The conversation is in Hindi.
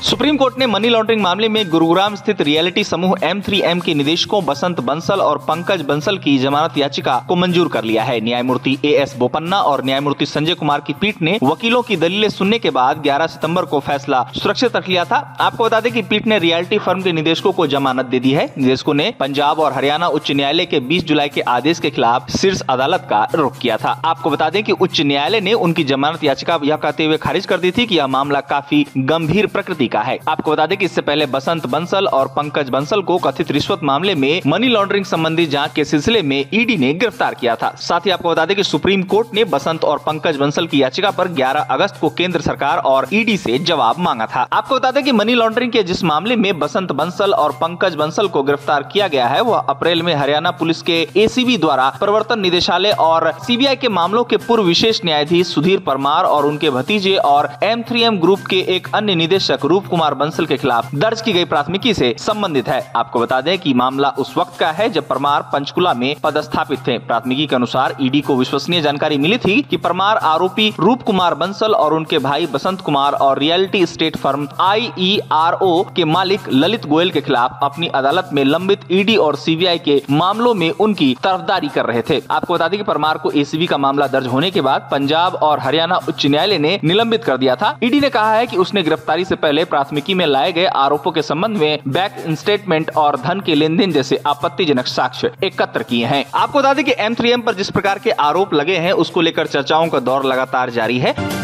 सुप्रीम कोर्ट ने मनी लॉन्ड्रिंग मामले में गुरुग्राम स्थित रियलिटी समूह M3M के निदेशकों बसंत बंसल और पंकज बंसल की जमानत याचिका को मंजूर कर लिया है। न्यायमूर्ति AS बोपन्ना और न्यायमूर्ति संजय कुमार की पीठ ने वकीलों की दलीलें सुनने के बाद 11 सितंबर को फैसला सुरक्षित रख लिया था। आपको बता दें कि पीठ ने रियलिटी फर्म के निदेशकों को जमानत दे दी है। निदेशकों ने पंजाब और हरियाणा उच्च न्यायालय के 20 जुलाई के आदेश के खिलाफ शीर्ष अदालत का रुख किया था। आपको बता दें कि उच्च न्यायालय ने उनकी जमानत याचिका यह कहते हुए खारिज कर दी थी कि यह मामला काफी गंभीर प्रकृति का है। आपको बता दें कि इससे पहले बसंत बंसल और पंकज बंसल को कथित रिश्वत मामले में मनी लॉन्ड्रिंग संबंधी जांच के सिलसिले में ईडी ने गिरफ्तार किया था। साथ ही आपको बता दें कि सुप्रीम कोर्ट ने बसंत और पंकज बंसल की याचिका पर 11 अगस्त को केंद्र सरकार और ईडी से जवाब मांगा था। आपको बता दें कि मनी लॉन्ड्रिंग के जिस मामले में बसंत बंसल और पंकज बंसल को गिरफ्तार किया गया है वह अप्रैल में हरियाणा पुलिस के ACB द्वारा प्रवर्तन निदेशालय और CBI के मामलों के पूर्व विशेष न्यायाधीश सुधीर परमार और उनके भतीजे और M3M ग्रुप के एक अन्य निदेशक रूप कुमार बंसल के खिलाफ दर्ज की गई प्राथमिकी से संबंधित है। आपको बता दें कि मामला उस वक्त का है जब परमार पंचकुला में पदस्थापित थे। प्राथमिकी के अनुसार ईडी को विश्वसनीय जानकारी मिली थी कि परमार आरोपी रूप कुमार बंसल और उनके भाई बसंत कुमार और रियलिटी एस्टेट फर्म IERO के मालिक ललित गोयल के खिलाफ अपनी अदालत में लंबित ईडी और CBI के मामलों में उनकी तरफदारी कर रहे थे। आपको बता दें कि परमार को ACB का मामला दर्ज होने के बाद पंजाब और हरियाणा उच्च न्यायालय ने निलंबित कर दिया था। ईडी ने कहा है कि उसने गिरफ्तारी से पहले प्राथमिकी में लाए गए आरोपों के संबंध में बैंक स्टेटमेंट और धन के लेन देन जैसे आपत्तिजनक साक्ष्य एकत्र किए हैं। आपको बता दें कि M3M पर जिस प्रकार के आरोप लगे हैं उसको लेकर चर्चाओं का दौर लगातार जारी है।